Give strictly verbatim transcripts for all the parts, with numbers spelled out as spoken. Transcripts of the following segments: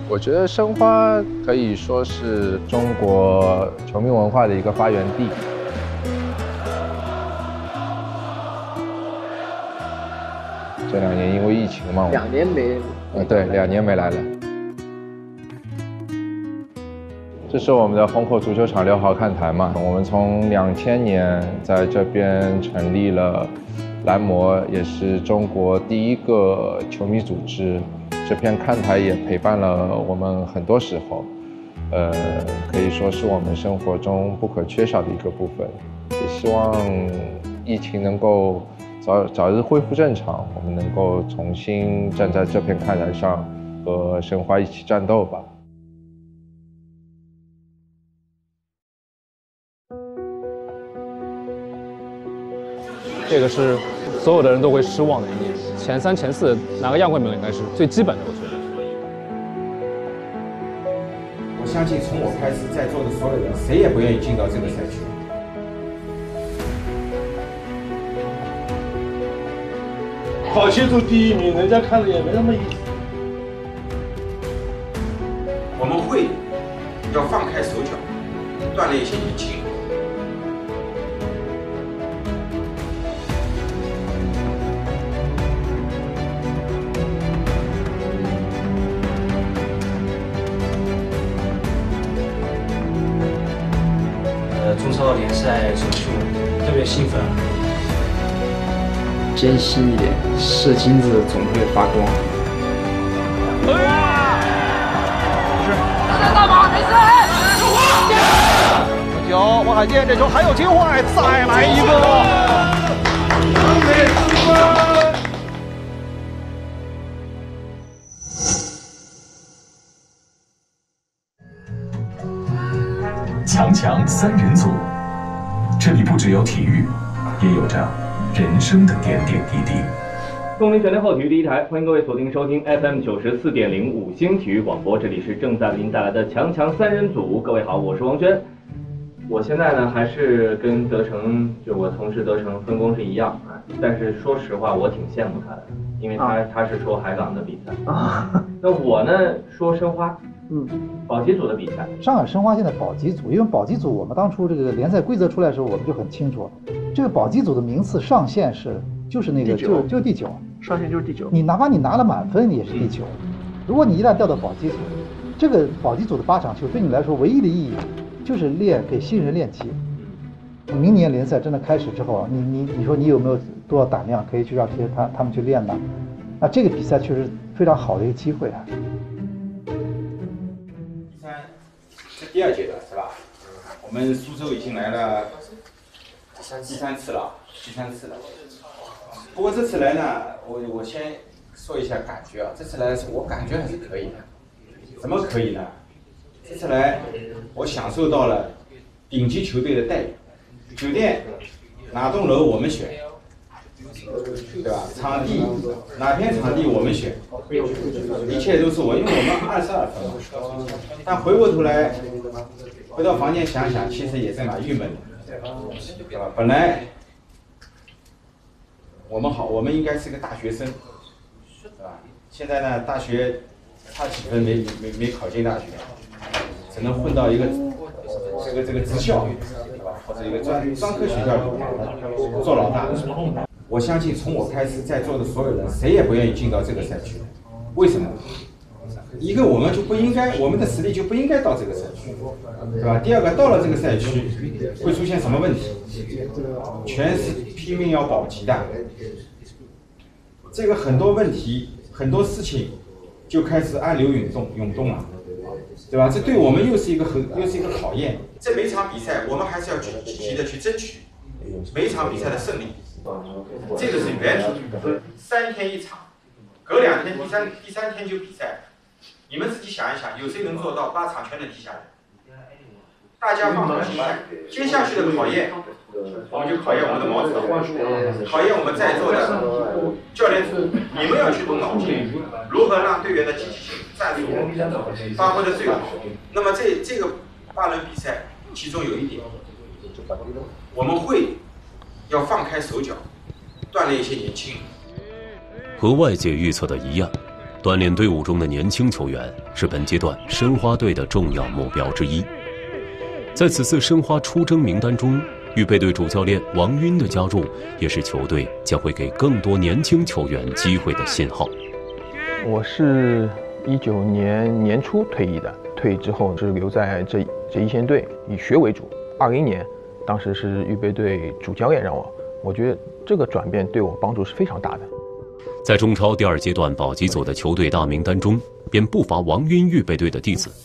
我觉得申花可以说是中国球迷文化的一个发源地。这两年因为疫情嘛， 两年没， 呃，对，两年没来了。这是我们的虹口足球场六号看台嘛，我们从两千年在这边成立了蓝魔，也是中国第一个球迷组织。这片看台也陪伴了我们很多时候，呃，可以说是我们生活中不可缺少的一个部分。也希望疫情能够早早日恢复正常，我们能够重新站在这片看台上，和申花一起战斗吧。 这个是所有的人都会失望的一年。前三、前四拿个亚冠名额应该是最基本的，我觉得。 我相信从我开始，在座的所有人，谁也不愿意进到这个赛区。 跑齐组第一名，人家看了也没那么意思。 我们会要放开手脚，锻炼一些年轻人。 中超联赛手术特别兴奋， 坚信一点，是金子总会发光。 是，大大大马没事。九，王海建这球还有机会，再来一个。 强强三人组，这里不只有体育，也有着人生的点点滴滴。 东林全天候体育第一台，欢迎各位锁定收听 F M 九十四点零五星体育广播，这里是正在为您带来的强强三人组。各位好，我是王轩。我现在呢还是跟德成，就我同事德成分工是一样啊，但是说实话，我挺羡慕他的，因为他、啊、他是说海港的比赛啊，那我呢说申花。嗯，保级组的比赛， 上海申花现在保级组，因为保级组我们当初这个联赛规则出来的时候，我们就很清楚，这个保级组的名次上限是就是那个就就第九， 上限就是第九。 你哪怕你拿了满分也是第九，如果你一旦调到保级组，这个保级组的八场球对你来说唯一的意义就是练给新人练级。明年联赛真的开始之后，你你你说你有没有多少胆量可以去让这些他他们去练呢？那这个比赛确实非常好的一个机会啊。 第二阶段是吧？我们苏州已经来了第三次了，第三次了。不过这次来呢，我我先说一下感觉啊，这次来我感觉还是可以的。怎么可以呢？这次来我享受到了顶级球队的待遇，酒店哪栋楼我们选，对吧？场地哪片场地我们选，一切都是我，因为我们二十二分嘛。但回过头来，回到房间想想，其实也是蛮郁闷的，对吧？本来我们好，我们应该是个大学生，对吧？现在呢，大学差几分没没没考进大学，只能混到一个这个这个职校，对吧？或者一个专专科学校里面做老大。我相信从我开始，在座的所有人，谁也不愿意进到这个赛区。为什么？一个我们就不应该，我们的实力就不应该到这个赛区，对吧？第二个，到了这个赛区会出现什么问题？全是拼命要保级的，这个很多问题、很多事情就开始暗流涌动、涌动了，对吧？这对我们又是一个很又是一个考验。这每一场比赛，我们还是要去积极的去争取每一场比赛的胜利。这个是原则，三天一场，隔两天第三第三天就比赛。你们自己想一想，有谁能做到八场全能踢下来？大家放好心态，接下去的考验，我们就考验我们的毛指导，考验我们在座的教练组，你们要去动脑筋，如何让队员的积极性、战术发挥的最好。那么这这个八轮比赛，其中有一点，我们会要放开手脚，锻炼一些年轻人。 和外界预测的一样， 锻炼队伍中的年轻球员是本阶段申花队的重要目标之一。在此次申花出征名单中，预备队主教练王晕的加入，也是球队将会给更多年轻球员机会的信号。 我是一九年年初退役的，退役之后是留在这这一线队，以学为主。二零年，当时是预备队主教练让我，我觉得这个转变对我帮助是非常大的。 在中超第二阶段保级组的球队大名单中，便不乏王晕预备队的弟子。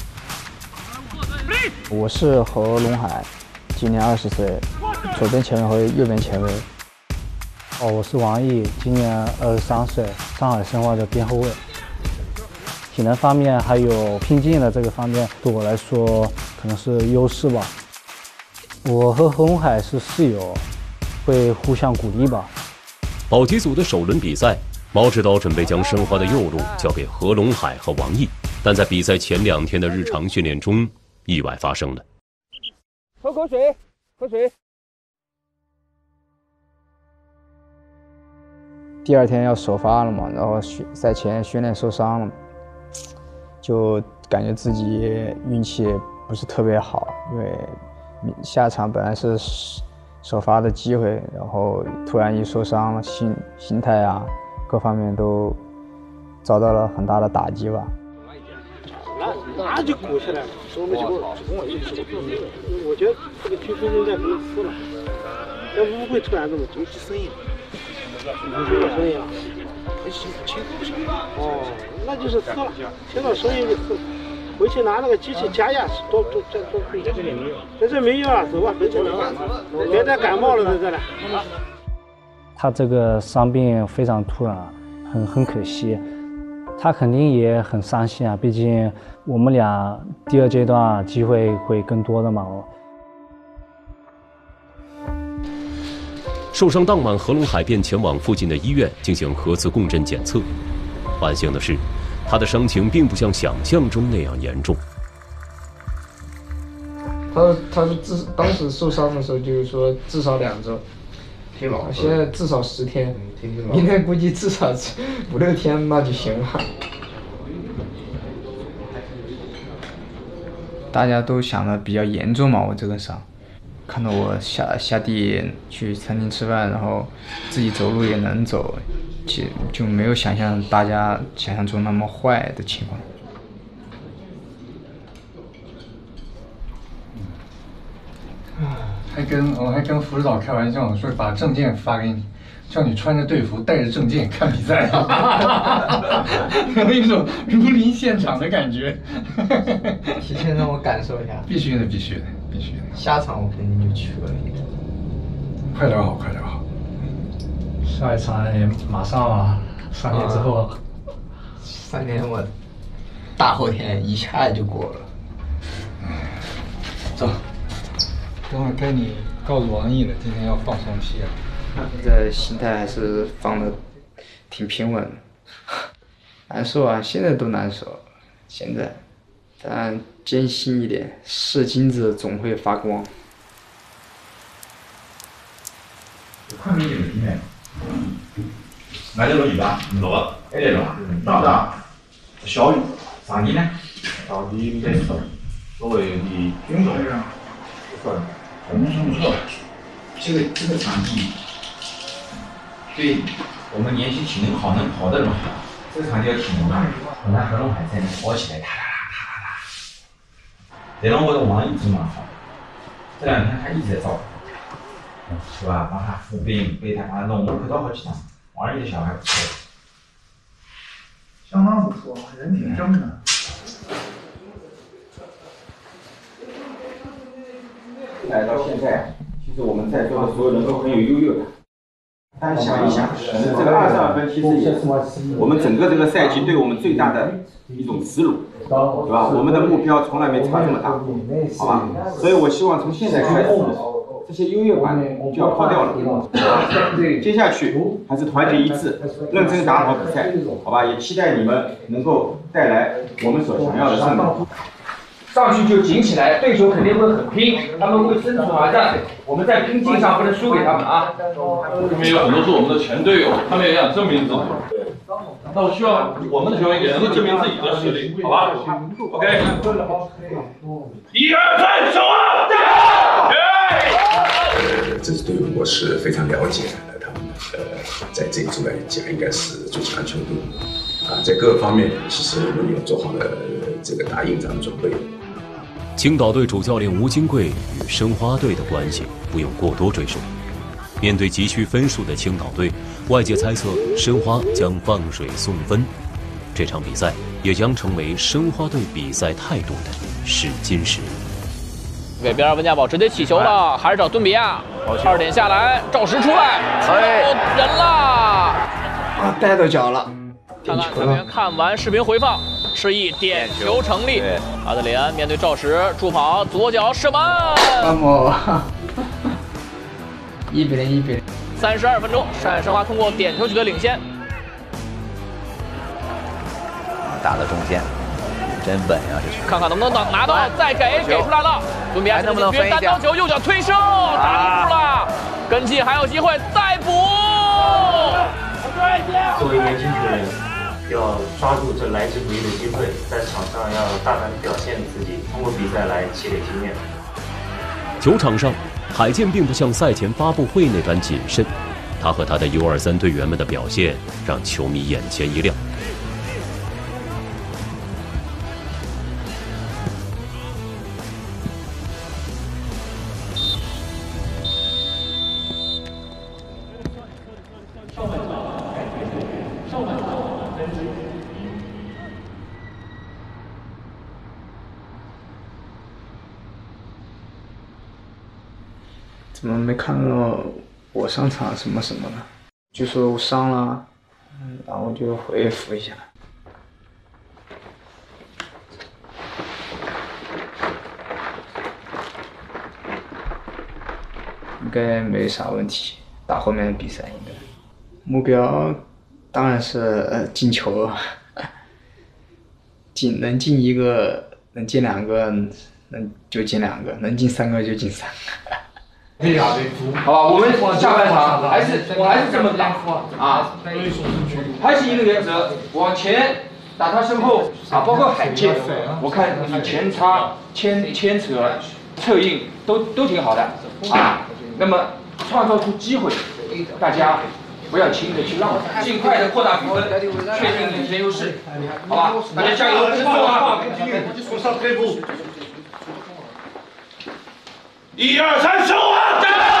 我是何龙海，今年二十岁，左边前卫和右边前卫。哦，我是王毅，今年二十三岁，上海申花的边后卫。体能方面还有拼劲的这个方面，对我来说可能是优势吧。我和何龙海是室友，会互相鼓励吧。 保级组的首轮比赛，毛指导准备将申花的右路交给何龙海和王毅，但在比赛前两天的日常训练中，意外发生了。 喝口水，喝水。 第二天要首发了嘛，然后赛前训练受伤了，就感觉自己运气不是特别好，因为下场本来是首发的机会，然后突然一受伤了，心心态啊各方面都遭到了很大的打击吧。 那那就鼓起来了，说没球了，跟我一起。我觉得这个踢出应该可以撕了，要不会突然这么就声音。你听到声音了？听不清。哦，那就是撕了，听到声音就撕了。回去拿那个机器加压，多多再多可以。在这里没有，在这没有啊，走吧，回去拿。别再感冒了，在这里。 他这个伤病非常突然，很很可惜。他肯定也很伤心啊，毕竟我们俩第二阶段机会会更多的嘛。 受伤当晚，何龙海便前往附近的医院进行核磁共振检测。万幸的是，他的伤情并不像想象中那样严重。 他他是至当时受伤的时候就是说至少两周， 挺老。 现在至少十天，明天估计至少五六天那就行了。 大家都想的比较严重嘛，我这个伤。看到我下下地去餐厅吃饭，然后自己走路也能走，就就没有想象大家想象中那么坏的情况。 还跟我还跟副指导开玩笑说把证件发给你，叫你穿着队服带着证件看比赛，有一种如临现场的感觉。 提前让我感受一下。 必须的，必须的，必须的。 下场我肯定就去了。 快点好，快点好。 下一场也马上啊，三年之后。 啊、三年我大后天一下就过了。 走。等会儿该你告诉王毅了，今天要放松期了。 现在心态还是放的挺平稳的，难受啊，现在都难受。现在，但坚信一点，是金子总会发光。 昆明这个里面，俺这个鱼吧，老，哎这种大不大？小鱼，上地呢？上地在四，所谓的军种上，算红松鹤，这个这个场地。对我们年轻体能好能跑的人好，这个场地要体能啊，我看何龙海才能跑起来，哒哒哒哒哒。这让我的王一直蛮好，这两天他一直在照顾，是吧？帮他扶病，备胎把他弄，我看到好几趟。王一的小孩不错， 相当不错，人挺正的。 来到现在，其实我们在座的所有人都很有优越感。大家想一想，这个二十二分其实也是我们整个这个赛季对我们最大的一种耻辱，对吧？我们的目标从来没差这么大，好吧？所以我希望从现在开始，这些优越感就要抛掉了。接下去还是团结一致，认真打好比赛，好吧？也期待你们能够带来我们所想要的胜利。 上去就紧起来，对手肯定会很拼，他们会生存而战。我们在拼劲上不能输给他们啊！ 这边有很多是我们的前队友，他们也想证明自己。 那我希望我们的球员也能够证明自己的实力，好吧 ？OK， 一二三，手啊！ 呃，这支队伍我是非常了解的，他们呃，在这一组来讲应该是最强球队啊，在各个方面其实我们有做好了这个打硬仗的准备。 青岛队主教练吴金贵与申花队的关系不用过多赘述。面对急需分数的青岛队，外界猜测申花将放水送分。这场比赛也将成为申花队比赛态度的试金石。 给边温家宝直接起球了，还是找敦比亚。二点下来，赵石出来，有人了， 啊，带到脚了。 看看咱们看完视频回放，示意点球成立。阿德里安面对赵石助跑，左脚射门。 那么，一比零，一比零。 三十二分钟，上海申花通过点球取得领先。 打到中间，真稳啊！这是。 看看能不能拿拿到，再给给出来了。敦比亚能不能分单刀球，右脚推射打进了，跟进还有机会再补。 作为年轻球员，要抓住这来之不易的机会，在场上要大胆表现自己，通过比赛来积累经验。 球场上，海健并不像赛前发布会那般谨慎，他和他的 U 二三队员们的表现让球迷眼前一亮。 怎么没看到我上场什么什么的？就说我伤了，嗯，然后就回复一下。应该没啥问题，打后面的比赛应该。目标当然是呃进球，进能进一个，能进两个，能就进两个，能进三个就进三个。 好吧，我们下半场还是我还是这么打啊，还是一个原则，往前打他身后啊，包括海健，我看你前插、牵牵扯、策应都都挺好的啊。那么创造出机会，大家不要轻易的去浪费，尽快的扩大比分，确定领先优势，好吧？大家加油，支持啊！一二三，手啊！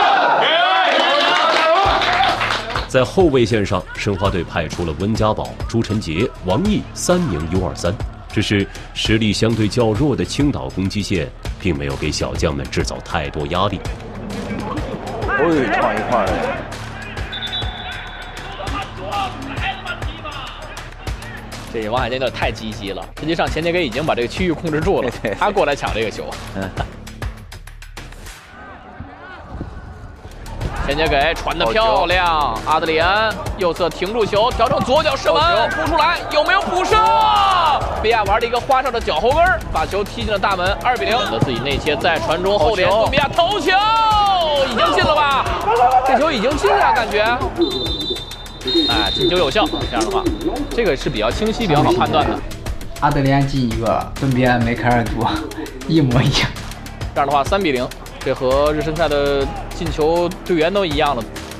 在后卫线上，申花队派出了温家宝、朱晨杰、王毅三名 U 二三，只是实力相对较弱的青岛攻击线，并没有给小将们制造太多压力。 哦，撞一块了。 这王海健有点太积极了，实际上钱杰给已经把这个区域控制住了，他过来抢这个球。嗯。钱杰给传得漂亮，阿德里安右侧停住球，调整左脚射门，扑出来，有没有补射？比亚玩了一个花哨的脚后跟，把球踢进了大门，二比零。选择自己内切，再传中后点，顿比亚头球，已经进了吧？这球已经进了，感觉。哎，进球有效，这样的话，这个是比较清晰、比较好判断的。 阿德里安进一个，顿比亚梅开二度，一模一样。 这样的话，三比零。这和日申赛的进球队员都一样了。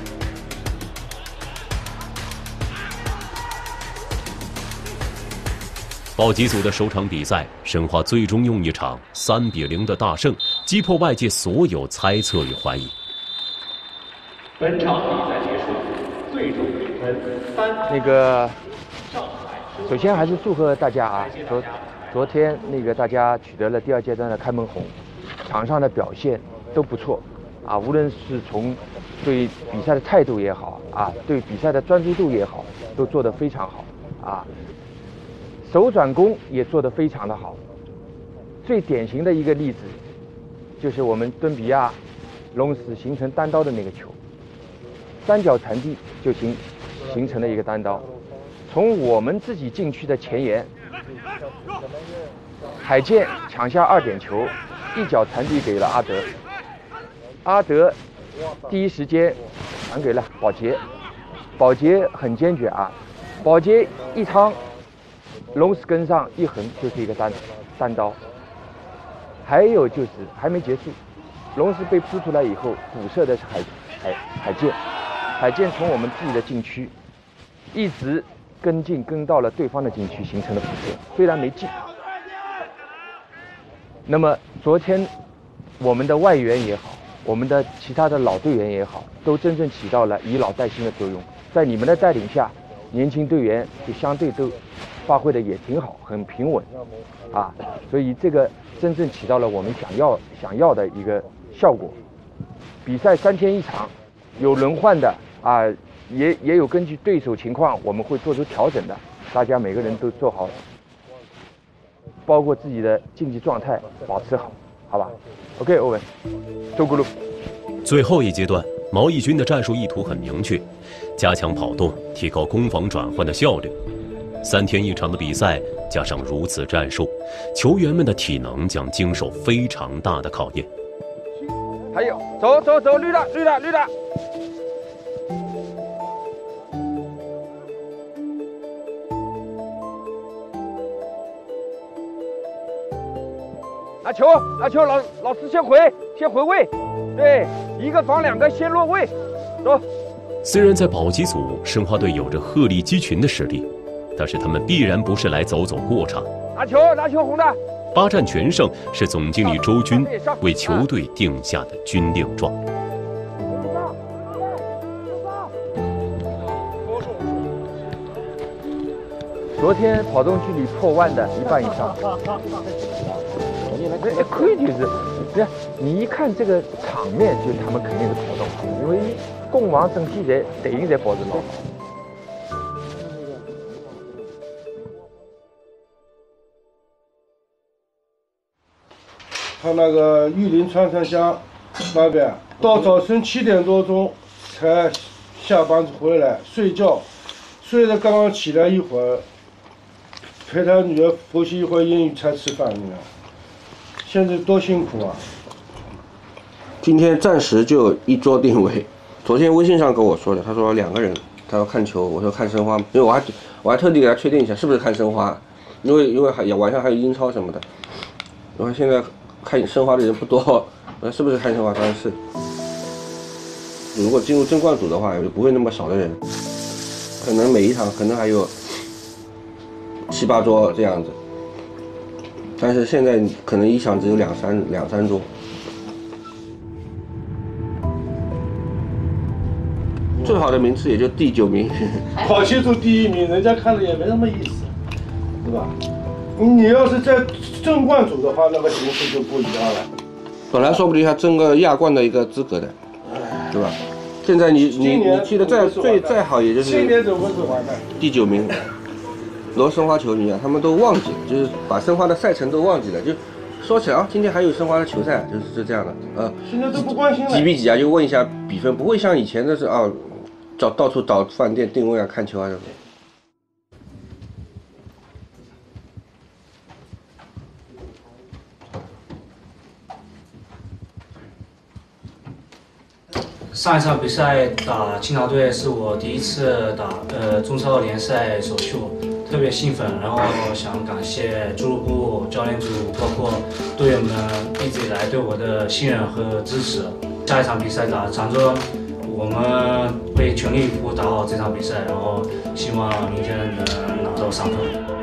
保级组的首场比赛，申花最终用一场三比零的大胜，击破外界所有猜测与怀疑。 本场比赛结束，最终比分三。 那个，首先还是祝贺大家啊！昨昨天那个大家取得了第二阶段的开门红，场上的表现都不错啊，无论是从对比赛的态度也好啊，对比赛的专注度也好，都做得非常好啊。手转攻也做得非常的好。最典型的一个例子，就是我们敦比亚龙死形成单刀的那个球，三脚传递就形形成了一个单刀。从我们自己禁区的前沿，海健抢下二点球，一脚传递给了阿德。阿德第一时间传给了保洁，保洁很坚决啊， 保洁一趟，龙丝根上一横就是一个单单刀。还有就是还没结束，龙丝被扑出来以后，辐射的是海海海箭，海箭从我们自己的禁区一直跟进，跟到了对方的禁区，形成了辐射，虽然没进。那么昨天我们的外援也好，我们的其他的老队员也好，都真正起到了以老带新的作用。在你们的带领下，年轻队员就相对都发挥的也挺好，很平稳，啊，所以这个真正起到了我们想要想要的一个效果。比赛三天一场，有轮换的啊，也也有根据对手情况我们会做出调整的，大家每个人都做好，包括自己的竞技状态保持好，好吧 ？OK， 欧文，周咕噜。 最后一阶段，毛义军的战术意图很明确，加强跑动，提高攻防转换的效率。三天一场的比赛，加上如此战术，球员们的体能将经受非常大的考验。 还有，走走走，绿的绿的绿的。拿球，拿球，老老师先回，先回位，对，一个防两个，先落位，走。 虽然在保级组，申花队有着鹤立鸡群的实力，但是他们必然不是来走走过场。 拿球，拿球，红的。 八战全胜是总经理周军为球队定下的军令状。 昨天跑动距离破万的一半以上。哎，可以就是，对，你一看这个场面，就他们肯定是跑动，因为攻防整体在队形在保持老好。 他那个玉林穿山江那边，到早晨七点多钟才下班回来睡觉，睡得刚刚起来一会儿，陪他女儿复习一会儿英语才吃饭。你看，现在多辛苦啊！ 今天暂时就一桌定位。昨天微信上跟我说的，他说两个人，他要看球，我说看申花，因为我还我还特地给他确定一下是不是看申花，因为因为还晚上还有英超什么的。然后现在看申花的人不多，我说是不是看申花？他说是。如果进入争冠组的话，也不会那么少的人，可能每一场可能还有七八桌这样子。但是现在可能一场只有两三两三桌。最好的名次也就第九名， 跑清楚第一名，人家看了也没什么意思，对吧？你要是在争冠组的话，那个形势就不一样了。 本来说不定还争个亚冠的一个资格的，对吧？现在你你你踢的再最再好，也就是今年怎么是完蛋？ 第九名。罗申花球迷啊，他们都忘记了，就是把申花的赛程都忘记了，就说起来啊，今天还有申花的球赛，就是是这样的，呃， 现在都不关心了。 几比几啊？就问一下比分，不会像以前的是啊，找到处找饭店定位啊，看球啊什么的。 上一场比赛打青岛队是我第一次打呃中超联赛首秀，特别兴奋。然后想感谢俱乐部、教练组，包括队员们一直以来对我的信任和支持。下一场比赛打常州，我们会全力以赴打好这场比赛，然后希望明天能拿到三分。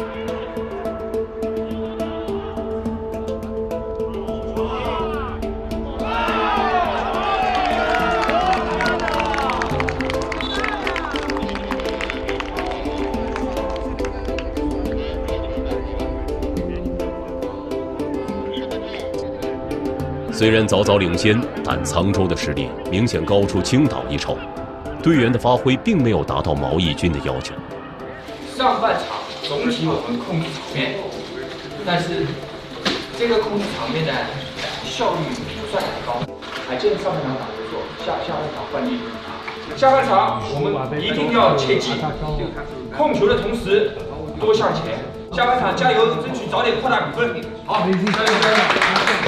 虽然早早领先，但沧州的实力明显高出青岛一筹，队员的发挥并没有达到毛义军的要求。 上半场总体我们控制场面，但是这个控制场面的效率不算很高。海剑上半场打得不错，下下半场换力。下半场我们一定要切记，控球的同时多向前。下半场加油，争取早点扩大比分。好，加油加油！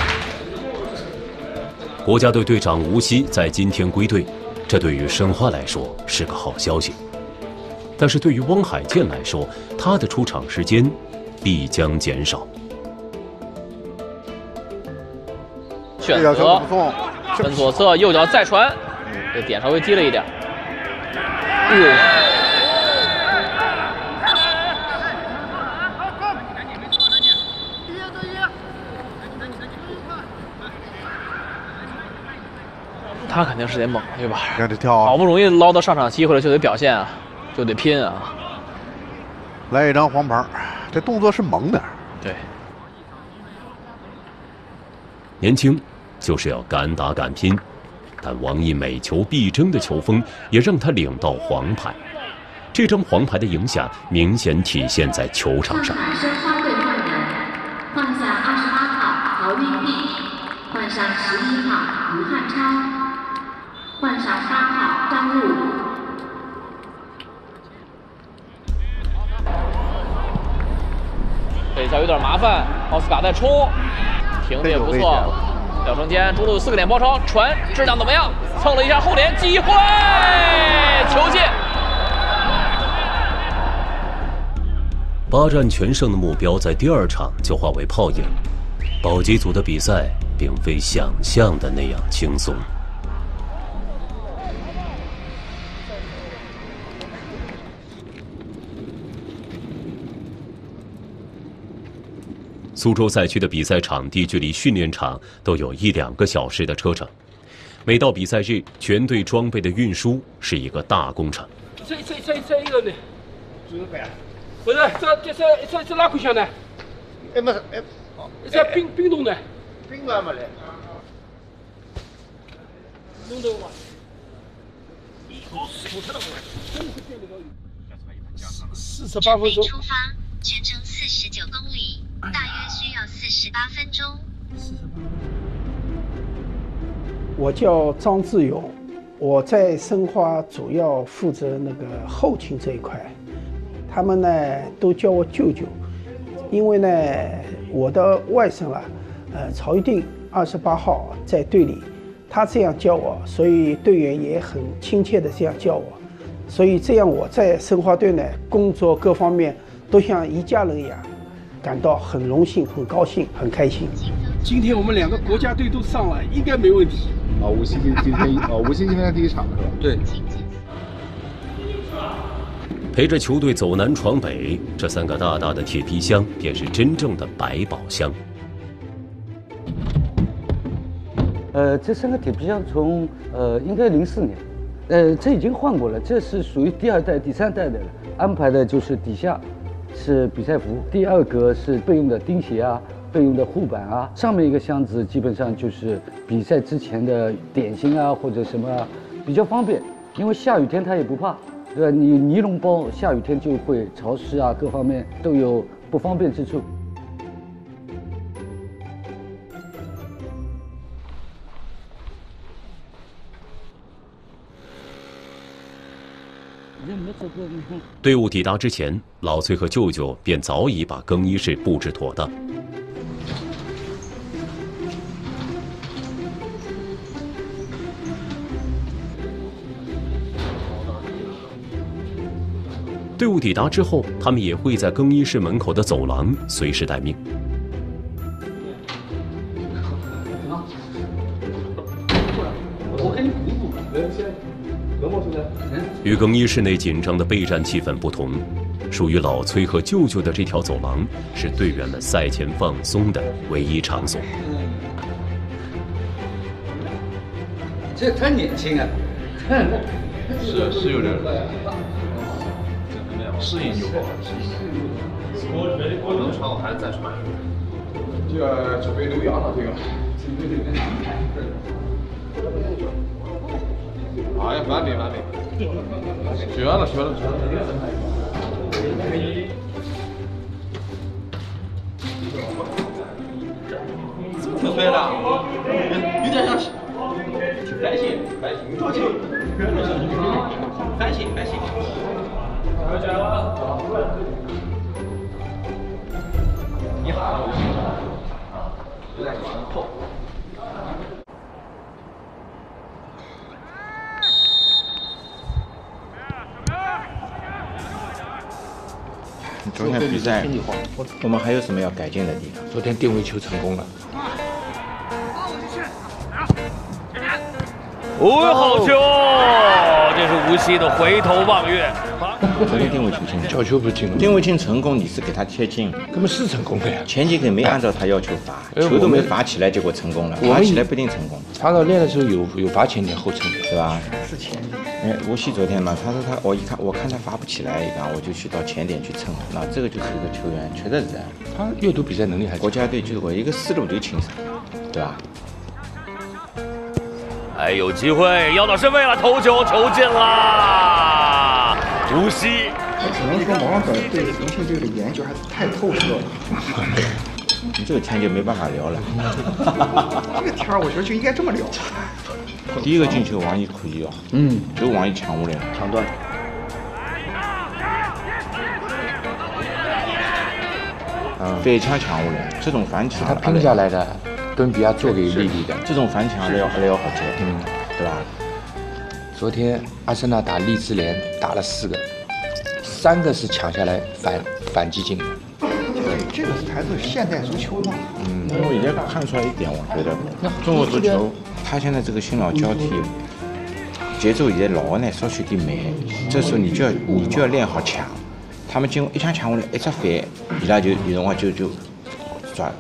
国家队队长吴曦在今天归队，这对于申花来说是个好消息。 但是对于汪海建来说，他的出场时间必将减少。 选择分左侧，右脚再传，这点稍微低了一点。哎呦！他肯定是得猛，对吧？ 让他跳啊！ 好不容易捞到上场机会了，就得表现啊，就得拼啊！ 来一张黄牌，这动作是猛的。 对， 年轻就是要敢打敢拼，但王毅每球必争的球风也让他领到黄牌。这张黄牌的影响明显体现在球场上。 申花队换人，换下二十八号曹玉碧，换上十一号于汉超。换上八号张璐。 这一下有点麻烦，奥斯卡在冲，停的也不错。廖承坚中路有四个点包抄，传质量怎么样？蹭了一下后点，机会，球进。 八战全胜的目标在第二场就化为泡影。保级组的比赛并非想象的那样轻松。苏州赛区的比赛场地距离训练场都有一两个小时的车程，每到比赛日，全队装备的运输是一个大工程。 这这这这一个呢？不是，这这这这这哪块箱呢？哎，没事，哎，这冰冰冻的。冰冻还没来。弄得我，好舒服的我，真是变得高。四十八分钟。 出发，全程四十九公里。大约需要四十八分钟。 我叫张志勇，我在申花主要负责那个后勤这一块，他们呢都叫我舅舅，因为呢我的外甥啊，呃曹玉定二十八号在队里，他这样叫我，所以队员也很亲切的这样叫我，所以这样我在申花队呢工作各方面都像一家人一样。感到很荣幸、很高兴、很开心。今天我们两个国家队都上了，应该没问题。 啊，无锡今今天哦，无锡今天第一场是吧？ 对。 陪着球队走南闯北，这三个大大的铁皮箱便是真正的百宝箱。 呃，这三个铁皮箱从呃应该零四年，呃，这已经换过了，这是属于第二代、第三代的了。安排的就是底下。是比赛服，第二格是备用的钉鞋啊，备用的护板啊，上面一个箱子基本上就是比赛之前的点心啊或者什么啊，比较方便，因为下雨天它也不怕，对吧？你尼龙包下雨天就会潮湿啊，各方面都有不方便之处。 队伍抵达之前，老崔和舅舅便早已把更衣室布置妥当。队伍抵达之后，他们也会在更衣室门口的走廊随时待命。 我给你补一补，没关系。 与更衣室内紧张的备战气氛不同，属于老崔和舅舅的这条走廊是队员们赛前放松的唯一场所。 这太年轻了， 是是有点适应就好了，适应。我能穿，我还是再穿。这个准备留洋了，这个。哎呀，慢点慢点，学了学了学了。 挺帅的，有点像，反省反省，着急，反省反省。你好，有点痛。 昨天比赛，我们还有什么要改进的地方？ 昨天定位球成功了。 哦，好球！这是无锡的回头望月。 昨天定位球进， 角球不是进了？ 定位进成功，你是给他贴近， 根本是成功的呀。 前几个没按照他要求罚，球都没罚起来，结果成功了。罚起来不一定成功。 他到练的时候有有罚前点后撑点， 是吧？ 是前点。 哎，无锡昨天嘛，他说他我一看我看他罚不起来，一个我就去到前点去蹭。那这个就是一个球员，确实是这样。 他阅读比赛能力还国家队就是我一个思路就清晰，对吧？ 哎，有机会要到身位了，头球球进啦！无锡。 我只能说王哥对重庆队的研究还是太透彻了。 你这个天就没办法聊了。 这个天儿，我觉得就应该这么聊。 第一个进球，王毅可以啊，嗯，就王毅抢过来了， 抢断。 嗯，非常抢过来，这种反抢他拼下来的，敦比亚做给莉莉的， 这种反抢要还要好接，嗯，对吧？ 昨天阿森纳打利兹联打了四个，三个是抢下来反反击进的。 对，这个才是现代足球嘛。 嗯，我已经看出来一点，我觉得中国足球，他现在这个新老交替，节奏也老呢，稍许有点慢。这时候你就要你就要练好抢，他们进一枪抢过来，一只反，伊拉就有辰光就就抓。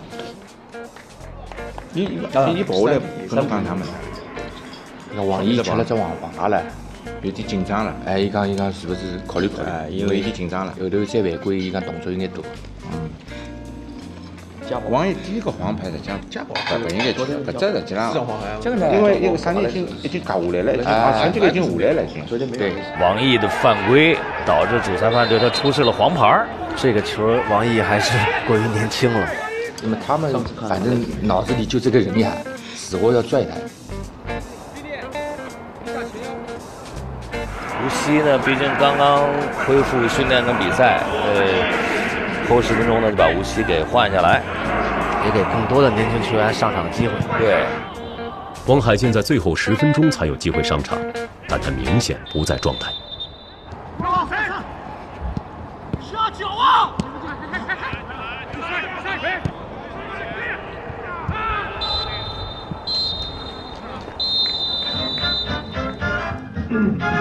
你你跑下来不能帮他们。 那王毅吃了只王娃了。 有点紧张了， 哎，伊讲伊讲是不是考虑考虑？ 因为有点紧张了， 后头再犯规，伊讲动作有点多。 嗯。王毅第一个黄牌实际上不不应该出，搿只实际上，这个呢，因为一个三年已经已经搞下来了，已经啊，成绩已经下来了，已经。 对，王毅的犯规导致主裁判对他出示了黄牌。 这个球王毅还是过于年轻了。 那么他们反正脑子里就这个人呀，死活要拽他。 无锡呢，毕竟刚刚恢复训练跟比赛，呃，后十分钟呢就把无锡给换下来， 也给更多的年轻球员上场机会。 对， 王海建在最后十分钟才有机会上场，但他明显不在状态。 下脚啊！ 嗯。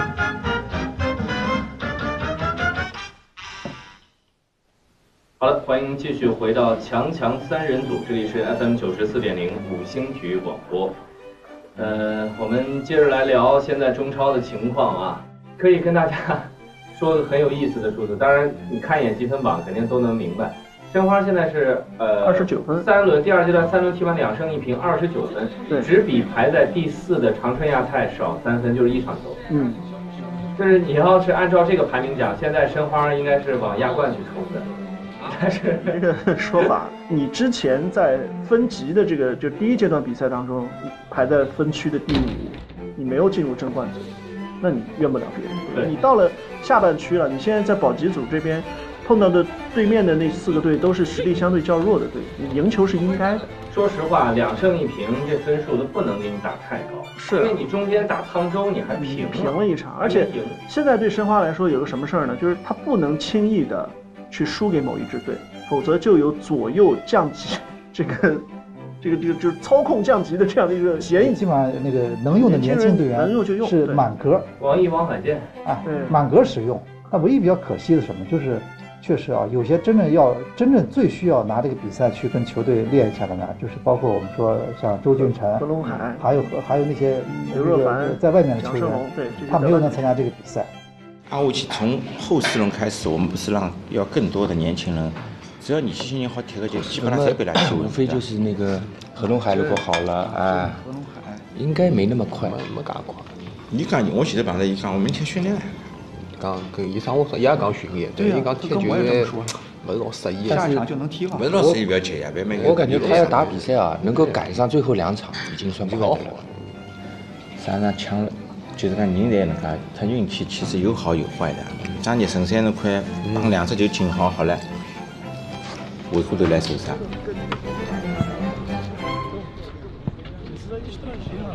好了，欢迎继续回到强强三人组，这里是 F M 九十四点零五星体育广播。呃，我们接着来聊现在中超的情况啊，可以跟大家说个很有意思的数字，当然你看一眼积分榜肯定都能明白。申花现在是呃二十九分， 三轮第二阶段三轮踢完两胜一平，二十九分， 对， 只比排在第四的长春亚泰少三分，就是一场球。 嗯， 就是你要是按照这个排名讲，现在申花应该是往亚冠去冲的。但是这个说法，你之前在分级的这个就第一阶段比赛当中，排在分区的第五，你没有进入争冠组，那你怨不了别人。 对， 你到了下半区了，你现在在保级组这边碰到的对面的那四个队都是实力相对较弱的队，你赢球是应该的。 说实话，两胜一平这分数都不能给你打太高， 是因为你中间打沧州你还平平了一场，而且现在对申花来说有个什么事儿呢？就是他不能轻易的去输给某一支队，否则就有左右降级这个这个这个就是操控降级的这样的一个嫌疑。 基本上那个能用的年轻队员能用就用， 是满格。 王毅、王海建， 啊，满格使用。那唯一比较可惜的是什么？就是确实啊，有些真正要真正最需要拿这个比赛去跟球队练一下的呢，就是包括我们说像周俊辰、 何龙海， 还有还有那些刘若凡在外面的球员， 对， 他没有能参加这个比赛。 阿武奇从后四轮开始，我们不是让要更多的年轻人，只要你心情好，踢个球，基本上谁被他踢无非就是那个何龙海如果好了，啊，应该没那么快，没噶快。 你讲，我现在帮他一讲，我明天训练。 讲跟医生我说也讲训练，对，伊讲踢球也没老适宜， 下场就能踢了。 没老适宜不要急呀，别没。 我感觉他要打比赛啊，能够赶上最后两场已经算快的了。 三场抢了。就是讲人在那个，他运气其实有好有坏的。张杰生三那块帮两只球进好好了，回过头来受伤。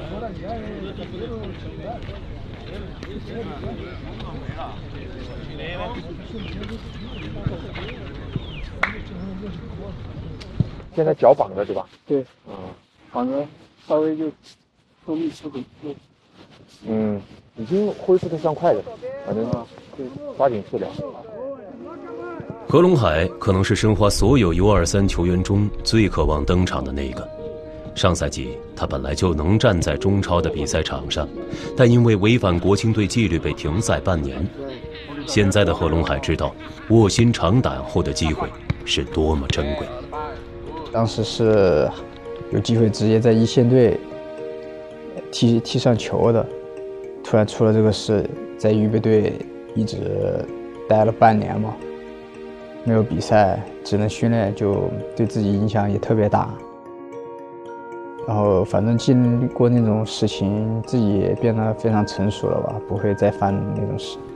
现在脚绑着对吧？ 对，啊，绑着稍微就受力受力。 嗯，已经恢复的算快的，反正抓紧治疗。 何龙海可能是申花所有 U 二三球员中最渴望登场的那个。上赛季他本来就能站在中超的比赛场上，但因为违反国青队纪律被停赛半年。现在的何龙海知道卧薪尝胆后的机会是多么珍贵。 当时是有机会直接在一线队踢踢上球的，突然出了这个事，在预备队一直待了半年嘛，没有比赛，只能训练，就对自己影响也特别大。然后反正经历过那种事情，自己也变得非常成熟了吧，不会再犯那种事。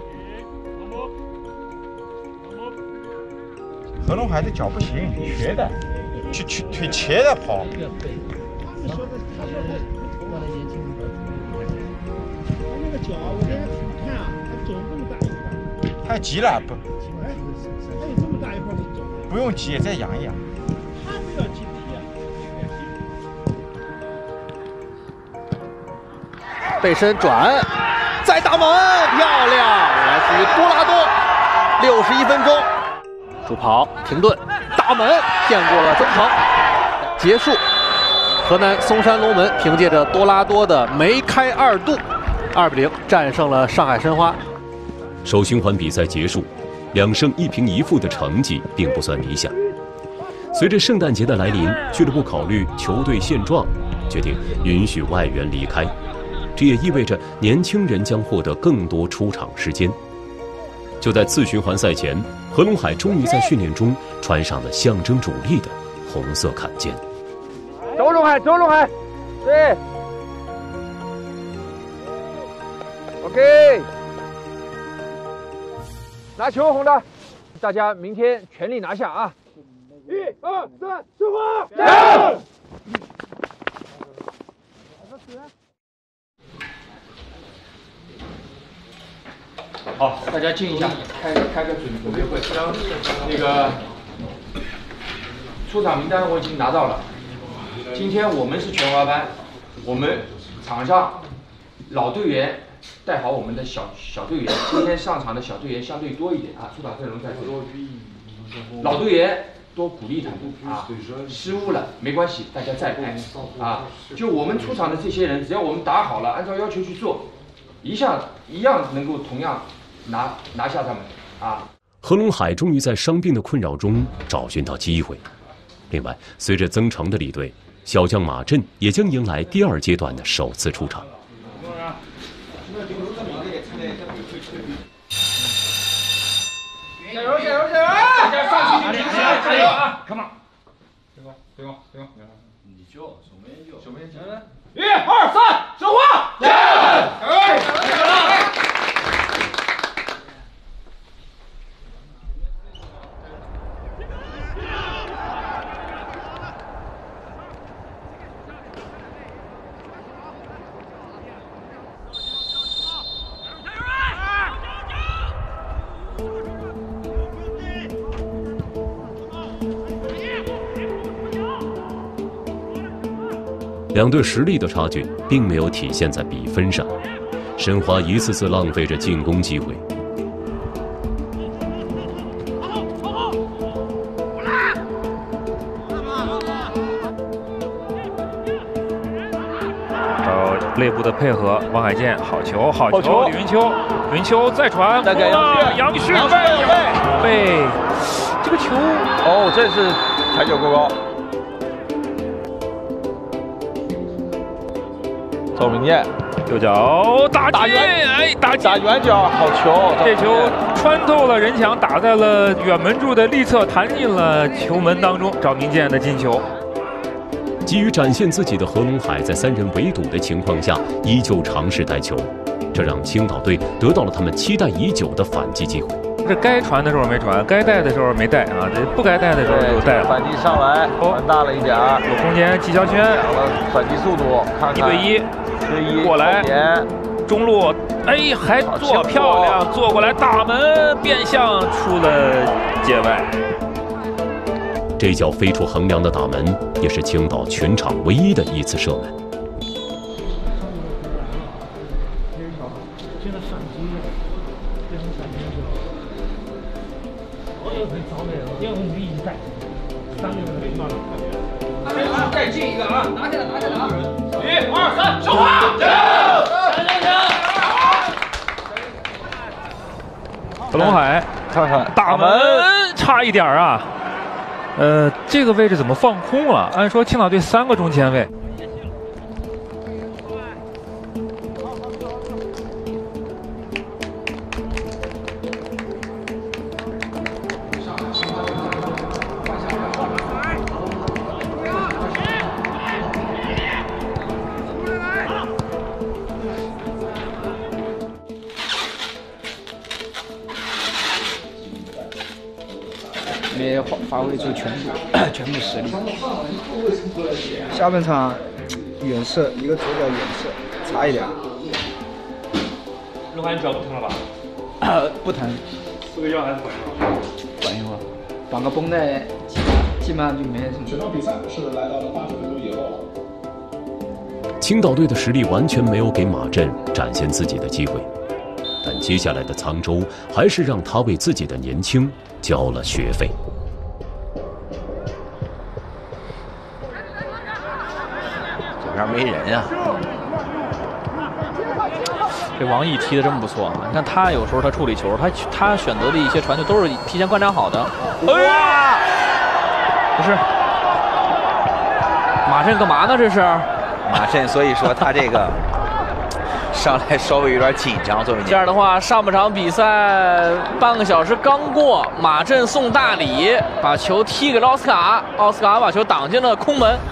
何龙海的脚不行，瘸的，去去腿瘸的跑。太急了，不，不用急，再养一养。 背身转，再打门，漂亮！来自于多拉多，六十一分钟，主跑停顿，打门骗过了中鹏，结束。河南嵩山龙门凭借着多拉多的梅开二度，二比零战胜了上海申花。 首循环比赛结束，两胜一平一负的成绩并不算理想。随着圣诞节的来临，俱乐部考虑球队现状，决定允许外援离开。这也意味着年轻人将获得更多出场时间。就在次循环赛前，何龙海终于在训练中穿上了象征主力的红色坎肩。 走龙海，走龙海，对 ，OK， 拿球红的，大家明天全力拿下啊！一二三，出发！加油！好，大家静一下，开开个准准备会。那个出场名单我已经拿到了。今天我们是全华班，我们场上老队员带好我们的小小队员。今天上场的小队员相对多一点啊，出场阵容在这里。老队员多鼓励他们啊，失误了没关系，大家再来啊。就我们出场的这些人，只要我们打好了，按照要求去做，一项一样能够同样拿拿下他们啊。 何龙海终于在伤病的困扰中找寻到机会。另外，随着增程的离队，小将马震也将迎来第二阶段的首次出场。 加油加油加油！大家上去就加油啊 ！Come on！ 对吧？对吧？对吧？你救，守门员救，守门员救。一二三，申花！加油！加油！加油！ 两队实力的差距并没有体现在比分上，申花一次次浪费着进攻机会。 呃，内部的配合，王海健好球，好球，好球李云秋，李云秋再传，再给杨旭，杨旭背背，这个球， 哦，这是抬脚过高。周明健， 右脚打打远， 哎，打打远角，好球！ 这球穿透了人墙，打在了远门柱的力侧，弹进了球门当中。赵明健的进球。 急于展现自己的何龙海，在三人围堵的情况下，依旧尝试带球，这让青岛队得到了他们期待已久的反击机会。 这该传的时候没传，该带的时候没带啊，这不该带的时候就带了。 反击上来，传大了一点， 有空间，纪晓轩了反击速度，看看一对一。 过来，中路，哎，还做漂亮，做过来大门变向出了界外。 这脚飞出横梁的大门，也是青岛全场唯一的一次射门。 再进一个啊！拿下来，拿下来啊！一二三，手滑！加油！ 何龙海， 看看大门差一点啊！呃，这个位置怎么放空了？按说青岛队三个中前卫。 没发发挥出全部全部实力。下半场远射一个左脚远射差一点。 龙海，你脚不疼了吧？ 不疼。 吃个药还是缓一会儿。 缓一会儿，绑个绷带，基本基本上就没什么。 整场比赛是来到了八十分钟以后。 青岛队的实力完全没有给马震展现自己的机会，但接下来的沧州还是让他为自己的年轻交了学费。 这边没人啊！ 这王毅踢得真不错，你看他有时候他处理球，他他选择的一些传球都是提前观察好的。哇！不是，马震干嘛呢？这是马震，所以说他这个上来稍微有点紧张。作为这样的话，上半场比赛半个小时刚过，马震送大礼，把球踢给了奥斯卡，奥斯卡把球挡进了空门。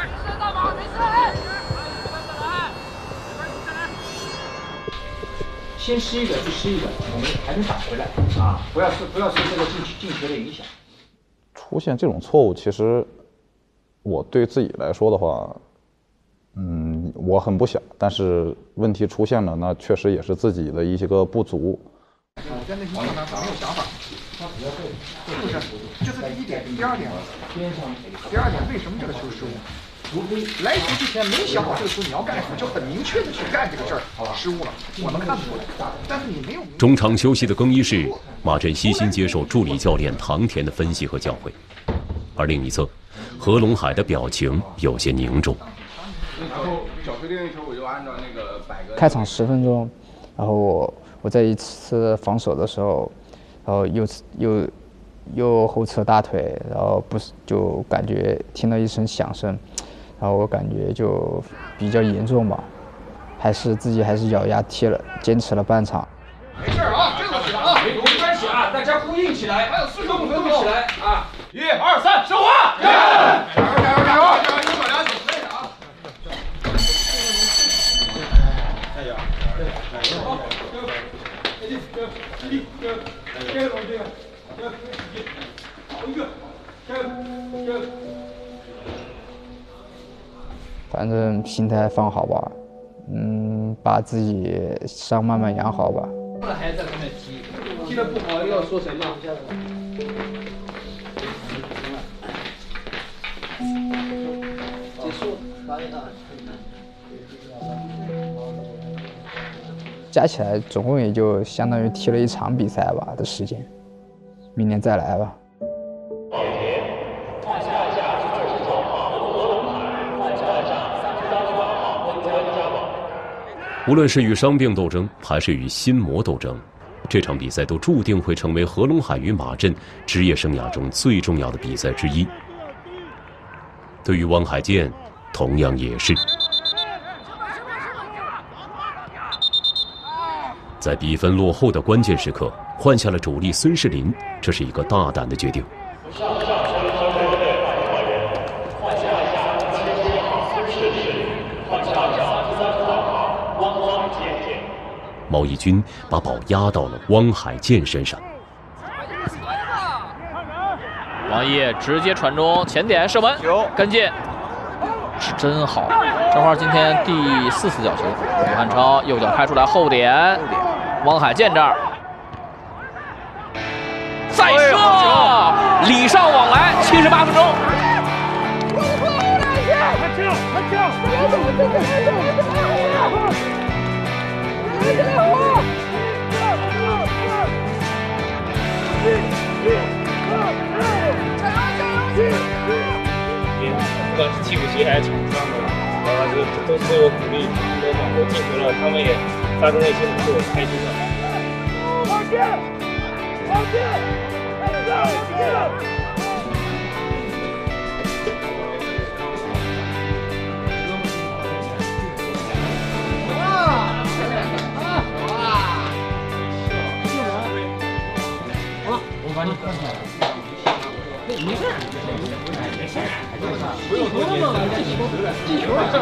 先失一个就失一个，我们还能打回来啊！不要受不要受这个进进球的影响。 出现这种错误，其实我对自己来说的话，嗯，我很不想，但是问题出现了，那确实也是自己的一些个不足。 在内心上面没有想法，是不是？这是第一点。第二点，第二点，为什么这个球失误？来球之前没想好这个球你要干什么，就很明确的去干这个事儿，失误了，我们看不出来。但是你没有。 中场休息的更衣室，马震悉心接受助理教练唐田的分析和教诲，而另一侧，何龙海的表情有些凝重。 然后小飞那球我就按照那个摆个。 开场十分钟，然后我我在一次防守的时候，然后右右右后侧大腿，然后不是就感觉听到一声响声。然后我感觉就比较严重吧，还是自己还是咬牙踢了，坚持了半场。 没事啊，这个啊，没关系啊，大家呼应起来，还有四十五分钟起来啊！一二三，手滑！加油！加油！加油！加油！加油！把俩手累的啊！加油！加油！加油！ 反正心态放好吧，嗯，把自己伤慢慢养好吧。 还在后面踢，踢得不好要说谁呢？ 结束，加起来总共也就相当于踢了一场比赛吧的时间，明年再来吧。 无论是与伤病斗争，还是与心魔斗争，这场比赛都注定会成为何龙海与马震职业生涯中最重要的比赛之一。对于汪海建，同样也是。在比分落后的关键时刻，换下了主力孙世林，这是一个大胆的决定。毛义军把宝压到了汪海建身上。 王毅直接传中，前点射门，跟进。 是真好。申花今天第四次角球，吕汉超右脚开出来后点，汪海建这儿再射，礼尚往来，七十八分钟。 不管是替补席还是场上的，呃，这都是对我鼓励。我往后进球了，他们也发自内心的替我开心的。往前，往前，往前！我把你看出来了。没事，没事，不用多念，进球了。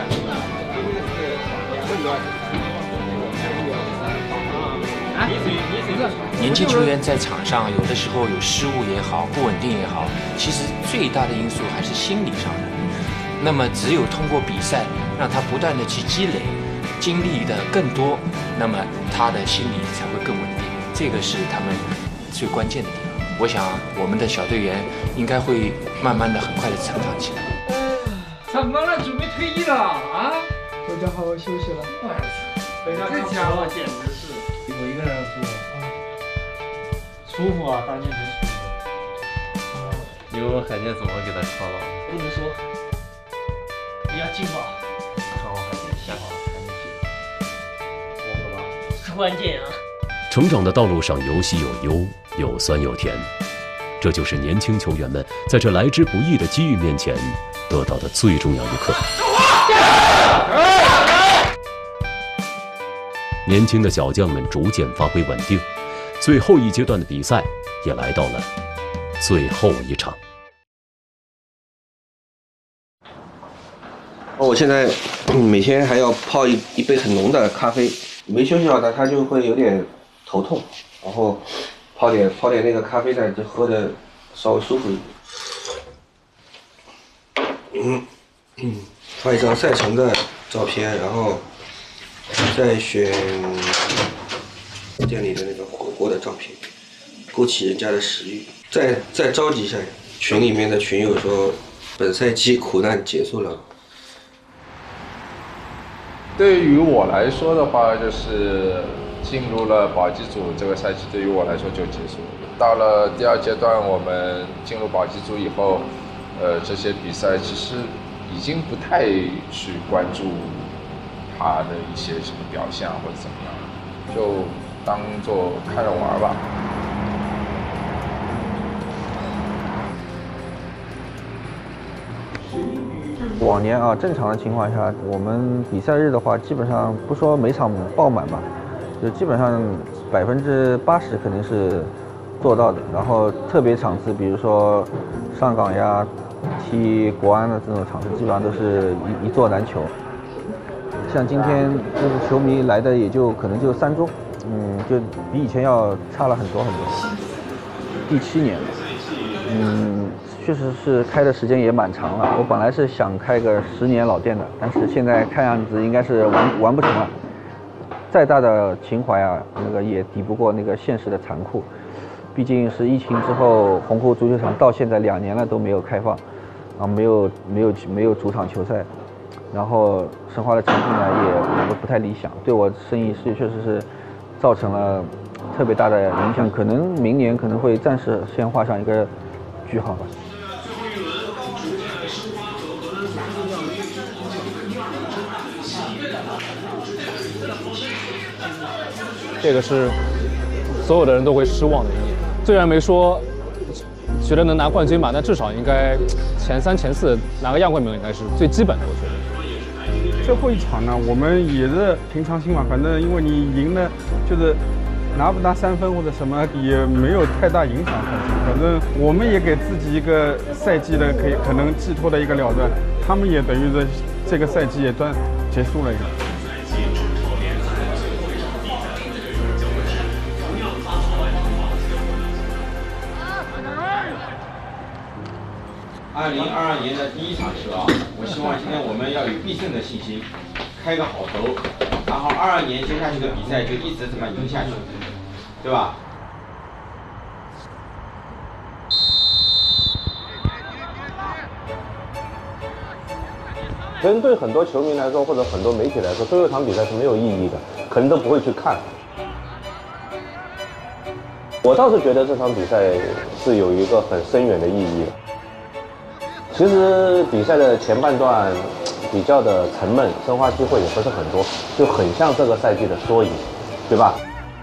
年轻球员在场上有的时候有失误也好，不稳定也好，其实最大的因素还是心理上的。那么只有通过比赛，让他不断的去积累，经历的更多，那么他的心理才会更稳定。这个是他们最关键的地方。我想我们的小队员应该会慢慢的、很快的成长起来。 怎么了？准备退役了啊？ 回家好好休息了。 回家这家伙简直是，我一个人住啊，舒服啊，当面真舒服。 你问海健怎么给他穿了？ 不能说，你要进吧。 看我海健下好赶紧进。我干嘛？ 关键啊！ 成长的道路上有喜有忧，有酸有甜，这就是年轻球员们在这来之不易的机遇面前得到的最重要一课。年轻的小将们逐渐发挥稳定，最后一阶段的比赛也来到了最后一场。 我现在每天还要泡一一杯很浓的咖啡，没休息好的他就会有点头痛，然后泡点泡点那个咖啡呢，就喝的稍微舒服一点。嗯嗯，发一张赛程的照片，然后再选店里的那个火锅的照片，勾起人家的食欲。再再召集一下群里面的群友说，本赛季苦难结束了。 对于我来说的话，就是进入了保级组，这个赛季对于我来说就结束了。到了第二阶段，我们进入保级组以后，呃，这些比赛其实已经不太去关注他的一些什么表现或者怎么样，就当做看着玩吧。 往年啊，正常的情况下，我们比赛日的话，基本上不说每场爆满吧，就基本上百分之八十肯定是做到的。然后特别场次，比如说上港呀、踢国安的这种场次，基本上都是一一座难求。像今天就是球迷来的也就可能就三桌，嗯，就比以前要差了很多很多。第七年了，嗯。确实是开的时间也蛮长了，我本来是想开个十年老店的，但是现在看样子应该是完完不成了。再大的情怀啊，那个也抵不过那个现实的残酷。毕竟是疫情之后，虹口足球场到现在两年了都没有开放，啊，没有没有没有主场球赛，然后申花的成绩呢也不不太理想，对我生意是确实是造成了特别大的影响。可能明年可能会暂时先画上一个句号吧。 这个是所有的人都会失望的一年。虽然没说觉得能拿冠军吧，但至少应该前三、前四拿个亚冠名额应该是最基本的，我觉得。 最后一场呢，我们也是平常心嘛，反正因为你赢了，就是拿不拿三分或者什么也没有太大影响。反正我们也给自己一个赛季的可以可能寄托的一个了断，他们也等于是这个赛季也算结束了一个。 二零二二年的第一场球啊，我希望今天我们要有必胜的信心，开个好头，然后二二年接下去的比赛就一直这么赢下去，对吧？ 其实对很多球迷来说，或者很多媒体来说，最后一场比赛是没有意义的，可能都不会去看。我倒是觉得这场比赛是有一个很深远的意义的。其实比赛的前半段比较的沉闷，申花机会也不是很多，就很像这个赛季的缩影，对吧？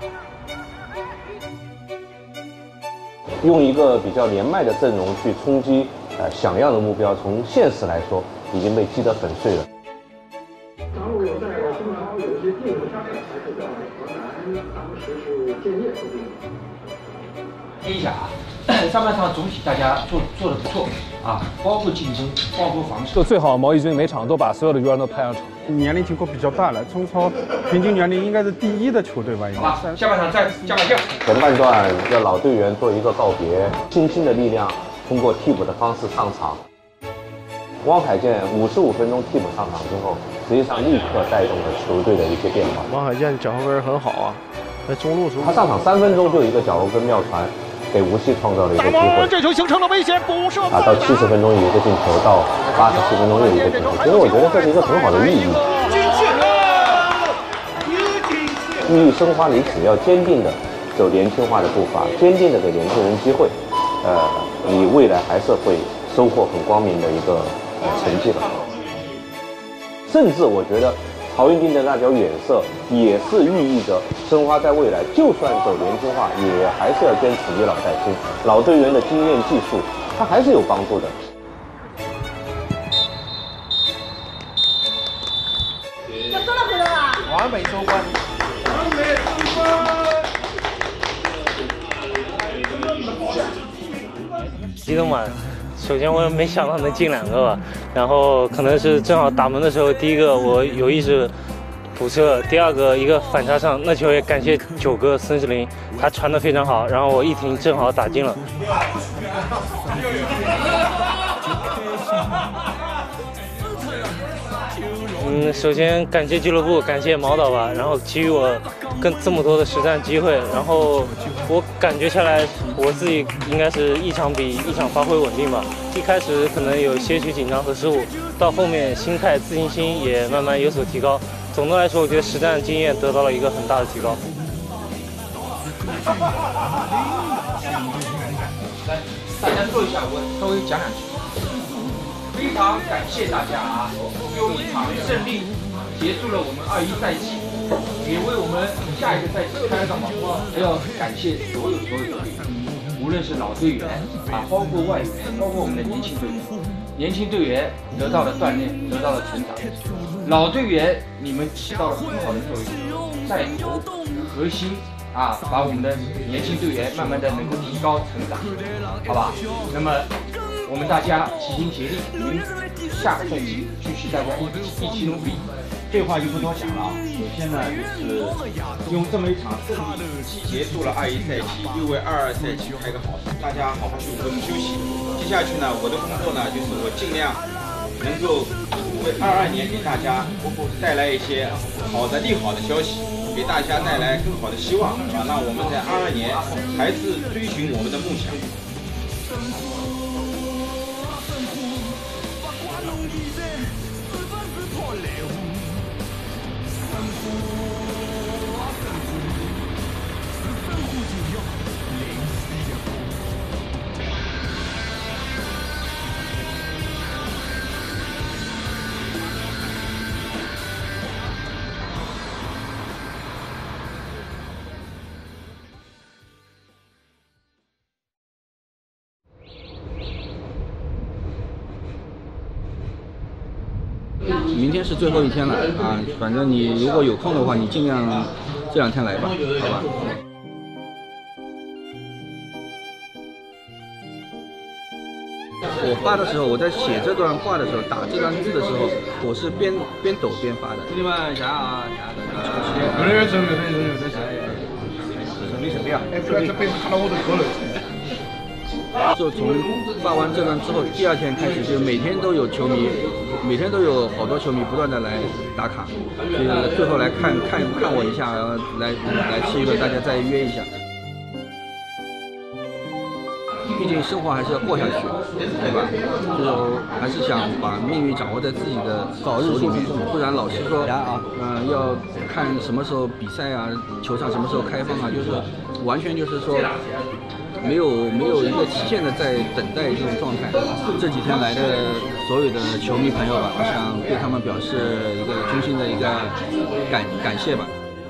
用一个比较年迈的阵容去冲击呃想要的目标，从现实来说已经被击得粉碎了。 然后在中超有一些电影上面才知道，河南当时是建业出兵。 听一下啊，上半场总体大家做做的不错啊，包括进攻，包括防守。 就最好毛义军每场都把所有的球员都派上场。 年龄情况比较大了，中超平均年龄应该是第一的球队吧？应该。 好吧，下半场再加把劲。 前半段让老队员做一个告别，新兴的力量通过替补的方式上场。汪海建五十五分钟替补上场之后，实际上立刻带动了球队的一些变化。 汪海建脚后跟很好啊，在中路时候他上场三分钟就一个脚后跟妙传，给无锡创造了一个机会。 这球形成了危险，补射。 啊，到七十分钟有一个进球，到八十七分钟又一个进球。其实我觉得这是一个很好的意义。寓意申花你只要坚定的走年轻化的步伐，坚定的给年轻人机会，呃，你未来还是会收获很光明的一个呃成绩的。甚至我觉得曹云定的那脚远射也是寓意着申花在未来就算走年轻化，也还是要坚持以老带新，老队员的经验技术，它还是有帮助的。 这真的回来了， 完美收官。 完美收官。 激动嘛，首先我也没想到能进两个吧，然后可能是正好打门的时候，第一个我有意识补射，第二个一个反差上，那球也感谢九哥孙世林，他传得非常好，然后我一停正好打进了。嗯，首先感谢俱乐部，感谢毛导吧，然后给予我更这么多的实战机会，然后我感觉下来，我自己应该是一场比一场发挥稳定吧。一开始可能有些许紧张和失误，到后面心态、自信心也慢慢有所提高。总的来说，我觉得实战经验得到了一个很大的提高。 来，大家坐一下，我稍微讲两句。非常感谢大家啊！用一场胜利结束了我们二一赛季，也为我们下一个赛季开了个好光。还要感谢所有所有的队员，无论是老队员啊，包括外援，包括我们的年轻队员。年轻队员得到了锻炼，得到了成长；老队员你们起到了很好的作用，带头核心啊，把我们的年轻队员慢慢的能够提高成长，好吧？那么。我们大家齐心协力，明下个赛季继续大家一起一起努力。这话就不多讲了啊。首先呢，就是用这么一场胜利结束了二一赛季，又为二二赛季开个好头，大家好好去多休息。接下去呢，我的工作呢，就是我尽量能够为二二年给大家带来一些好的利好的消息，给大家带来更好的希望，是吧？那我们在二二年还是追寻我们的梦想。 明天是最后一天了啊，反正你如果有空的话，你尽量这两天来吧，好吧？我发的时候，我在写这段话的时候，打这段字的时候，我是边边抖边发的。兄弟们，想啊，有的人准备，有的人准备，准备准备啊！哎，不然这辈子看到我都脱了。 就从发完这段之后，第二天开始就每天都有球迷，每天都有好多球迷不断的来打卡，所以最后来看看看我一下，然后来来吃一顿，大家再约一下。毕竟生活还是要过下去，对吧？就是还是想把命运掌握在自己的手里面，不然老是说，嗯、呃，要看什么时候比赛啊，球场什么时候开放啊，就是完全就是说没有没有一个期限的在等待这种状态。这几天来的所有的球迷朋友吧，我想对他们表示一个衷心的一个感感谢吧。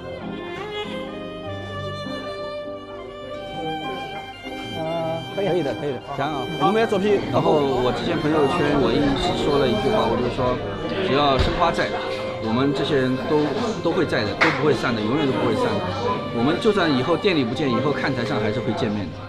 可以可以的，可以的。行啊，我们要作品。然后我之前朋友圈我一直说了一句话，我就说，只要申花在，我们这些人都都会在的，都不会散的，永远都不会散的。我们就算以后店里不见，以后看台上还是会见面的。